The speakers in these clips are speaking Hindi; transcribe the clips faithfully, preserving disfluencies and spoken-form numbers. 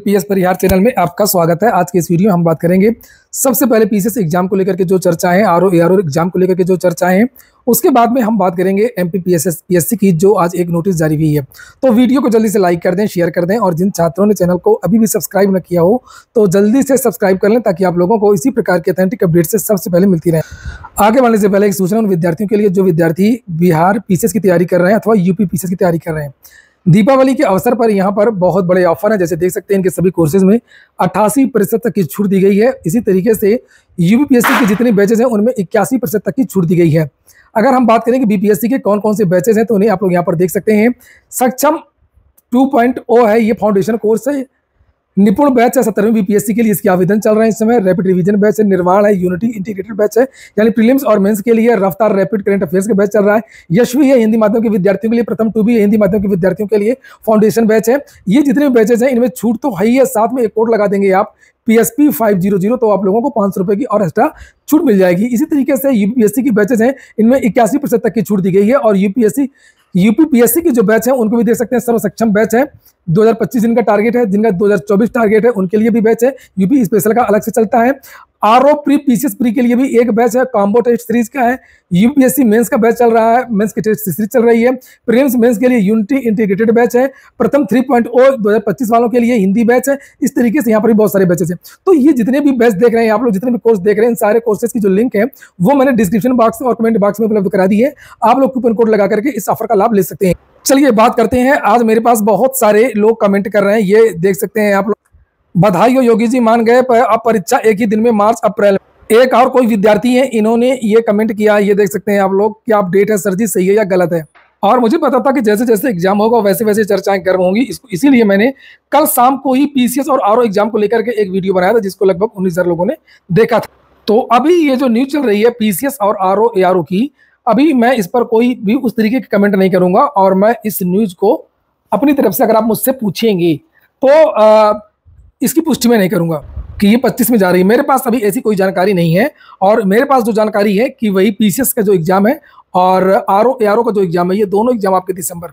पीएस परिहार चैनल में आपका स्वागत है। आज के इस वीडियो में हम बात करेंगे सबसे पहले पीसीएस एग्जाम को लेकर के जो चर्चाएं हैं, आरओ एआरओ एग्जाम को लेकर के जो चर्चाएं हैं, उसके बाद में हम बात करेंगे एमपी पीएसएस पीएससी की जो आज एक नोटिस जारी हुई है। तो वीडियो को जल्दी से लाइक कर दें, शेयर कर दें और जिन छात्रों ने चैनल को अभी भी सब्सक्राइब न किया हो तो जल्दी से सब्सक्राइब कर लें ताकि आप लोगों को इसी प्रकार के अथेंटिक अपडेट से सबसे पहले मिलती रहे। आगे बढ़ने से पहले एक सूचना उन विद्यार्थियों के लिए जो विद्यार्थी बिहार पीसीएस की तैयारी कर रहे हैं अथवा यूपी पीसीएस की तैयारी कर रहे हैं। दीपावली के अवसर पर यहाँ पर बहुत बड़े ऑफर हैं। जैसे देख सकते हैं इनके सभी कोर्सेज में अट्ठासी प्रतिशत तक की छूट दी गई है। इसी तरीके से यूपीपीएससी के जितने बैचेज हैं उनमें इक्यासी प्रतिशत तक की छूट दी गई है। अगर हम बात करें कि बीपीएससी के कौन कौन से बैचेज हैं तो उन्हें आप लोग यहाँ पर देख सकते हैं। सक्षम टू पॉइंट ओ है, ये फाउंडेशन कोर्स है। निपुण बैच है सत्रहवीं बीपीएससी के लिए, इसके आवेदन चल रहे हैं इस समय। रैपिड रिवीजन बैच है, निर्माण है, यूनिटी इंटीग्रेटेड बैच है यानी प्रीलिम्स और मेंस के लिए। रफ्तार रैपिड करंट अफेयर्स का बैच चल रहा है। यशवी है हिंदी माध्यम के विद्यार्थियों के लिए। प्रथम टू भी है हिंदी माध्यम के विद्यार्थियों के लिए। फाउंडेशन बैच है। ये जितने भी बैचेज हैं इनमें छूट तो है ही है, साथ में एक कोड लगा देंगे आप पीएसपी फाइव जीरो जीरो, तो आप लोगों को पाँच सौ रुपये की और एक्स्ट्रा छूट मिल जाएगी। इसी तरीके से यूपीएससी की बैचेज हैं, इनमें इक्यासी प्रतिशत तक की छूट दी गई है। और यूपीएससी यूपीपीएससी की जो बैच है उनको भी देख सकते हैं। सर्व सक्षम बैच है, दो हज़ार पच्चीस जिनका टारगेट है, जिनका दो हज़ार चौबीस टारगेट है, उनके लिए भी बैच है। यूपी स्पेशल का अलग से चलता है। आरओ प्री पीसीएस प्री के लिए भी एक बैच है, कॉम्बो टेस्ट सीरीज का है। यूपीएससी मेंस का बैच चल रहा है, मेंस की टेस्ट सीरीज चल रही है। प्रीलिम्स मेंस के लिए यूनिटी इंटीग्रेटेड बैच है। प्रथम थ्री पॉइंट ओ दो हज़ार पच्चीस वालों के लिए हिंदी बैच है। इस तरीके से यहाँ पर भी बहुत सारे बैचेस हैं। तो ये जितने भी बैच देख रहे हैं आप लोग, जितने भी कोर्स देख रहे हैं, इन सारे कोर्सेज की जो लिंक है वो मैंने डिस्क्रिप्शन बॉक्स और कमेंट बॉक्स में उपलब्ध करा दी है। आप लोग कूपन कोड लगा करके इस ऑफर का लाभ ले सकते हैं। चलिए बात करते हैं। आज मेरे पास बहुत सारे लोग कमेंट कर रहे हैं, ये देख सकते हैं आप लोग। बधाई हो योगी जी, मान गए पर अब परीक्षा एक ही दिन में मार्च अप्रैल। एक और कोई विद्यार्थी है, इन्होंने ये कमेंट किया, ये देख सकते हैं आप लोग। क्या अपडेट है सर जी, सही है या गलत है? और मुझे पता था कि जैसे जैसे एग्जाम होगा वैसे वैसे चर्चाएं गर्म होंगी, इसको इसीलिए मैंने कल शाम को ही पीसीएस और आरओ एग्जाम को लेकर के एक वीडियो बनाया था जिसको लगभग उन्नीस हजार लोगों ने देखा था। तो अभी ये जो न्यूज चल रही है पीसीएस और आरओ एआरओ की, अभी मैं इस पर कोई भी उस तरीके के कमेंट नहीं करूंगा। और मैं इस न्यूज को अपनी तरफ से अगर आप मुझसे पूछेंगे तो आ, इसकी पुष्टि में नहीं करूंगा कि ये पच्चीस में जा रही है। मेरे पास अभी ऐसी कोई जानकारी नहीं है। और मेरे पास जो जानकारी है कि वही पीसीएस का जो एग्जाम है और आरओ एआरओ का जो एग्जाम है, ये दोनों एग्जाम आपके दिसंबर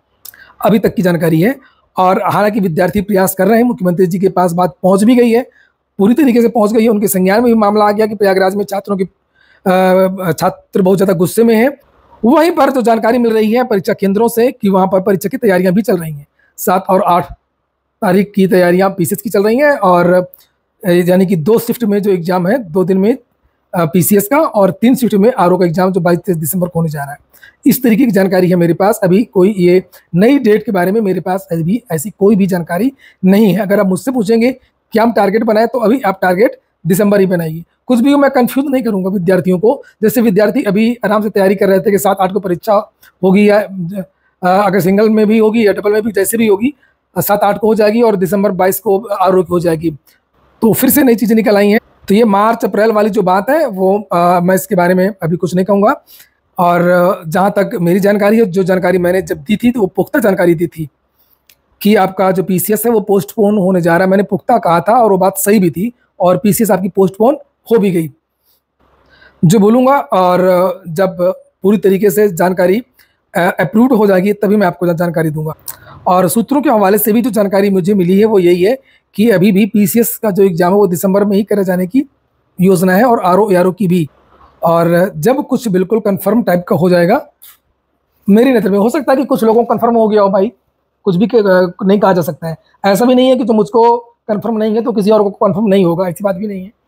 अभी तक की जानकारी है। और हालांकि विद्यार्थी प्रयास कर रहे हैं, मुख्यमंत्री जी के पास बात पहुंच भी गई है, पूरी तरीके से पहुंच गई है। उनके संज्ञान में भी मामला आ गया कि प्रयागराज में छात्रों की छात्र बहुत ज़्यादा गुस्से में है। वहीं पर जो जानकारी मिल रही है परीक्षा केंद्रों से कि वहाँ पर परीक्षा की तैयारियां भी चल रही हैं। सात और आठ तारीख की तैयारियां पीसीएस की चल रही हैं और यानी कि दो शिफ्ट में जो एग्ज़ाम है, दो दिन में पीसीएस का और तीन शिफ्ट में आरओ का एग्ज़ाम जो बाईस तेईस दिसंबर को होने जा रहा है। इस तरीके की जानकारी है मेरे पास। अभी कोई ये नई डेट के बारे में मेरे पास अभी ऐसी कोई भी जानकारी नहीं है। अगर आप मुझसे पूछेंगे कि हम टारगेट बनाए तो अभी आप टारगेट दिसंबर ही बनाइए। कुछ भी मैं कंफ्यूज नहीं करूंगा विद्यार्थियों को। जैसे विद्यार्थी अभी आराम से तैयारी कर रहे थे कि सात आठ को परीक्षा होगी, या अगर सिंगल में भी होगी या डबल में भी, जैसे भी होगी सात आठ को हो जाएगी और दिसंबर बाईस को आरओ की हो जाएगी। तो फिर से नई चीज़ें निकल आई हैं। तो ये मार्च अप्रैल वाली जो बात है वो आ, मैं इसके बारे में अभी कुछ नहीं कहूँगा। और जहाँ तक मेरी जानकारी है, जो जानकारी मैंने जब दी थी तो वो पुख्ता जानकारी दी थी कि आपका जो पीसीएस है वो पोस्टपोन होने जा रहा है। मैंने पुख्ता कहा था और वो बात सही भी थी और पीसीएस आपकी पोस्टपोन हो भी गई, जो बोलूँगा। और जब पूरी तरीके से जानकारी अप्रूव्ड हो जाएगी तभी मैं आपको जानकारी दूंगा। और सूत्रों के हवाले से भी जो जानकारी मुझे मिली है वो यही है कि अभी भी पीसीएस का जो एग्जाम है वो दिसंबर में ही करे जाने की योजना है और आरओ एआरओ की भी। और जब कुछ बिल्कुल कंफर्म टाइप का हो जाएगा, मेरी नज़र में हो सकता है कि कुछ लोगों को कंफर्म हो गया हो। भाई कुछ भी नहीं कहा जा सकता है। ऐसा भी नहीं है कि जो मुझको कंफर्म नहीं है तो किसी और को कंफर्म नहीं होगा, ऐसी बात भी नहीं है।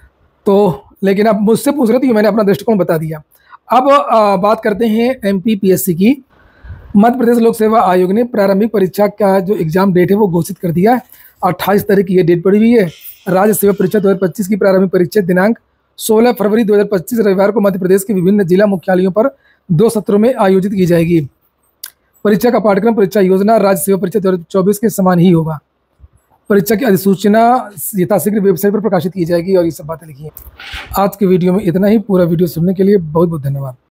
तो लेकिन अब मुझसे पूछ रहे थे कि मैंने अपना दृष्टिकोण बता दिया। अब आ, बात करते हैं एमपी पीएससी की। मध्य प्रदेश लोक सेवा आयोग ने प्रारंभिक परीक्षा का जो एग्जाम डेट है वो घोषित कर दिया है। अट्ठाईस तारीख की ये डेट पड़ी हुई है। राज्य सेवा परीक्षा दो हज़ार पच्चीस की प्रारंभिक परीक्षा दिनांक सोलह फरवरी दो हज़ार पच्चीस रविवार को मध्य प्रदेश के विभिन्न जिला मुख्यालयों पर दो सत्रों में आयोजित की जाएगी। परीक्षा का पाठ्यक्रम परीक्षा योजना राज्य सेवा परीक्षा दो हज़ार चौबीस के समान ही होगा। परीक्षा की अधिसूचना यथाशीघ्र वेबसाइट पर प्रकाशित की जाएगी और ये सब बातें लिखी हैं। आज के वीडियो में इतना ही। पूरा वीडियो सुनने के लिए बहुत बहुत धन्यवाद।